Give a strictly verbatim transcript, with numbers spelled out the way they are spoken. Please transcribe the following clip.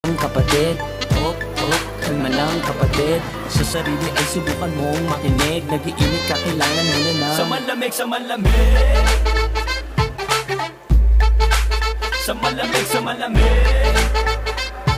kapatid, oh, oh, kalma lang kapatid. Sa sarili ay subukan mong makinig. Nag-iinit ka, kailangan mo na na sa malamig, sa malamig, sa malamig, sa malamig.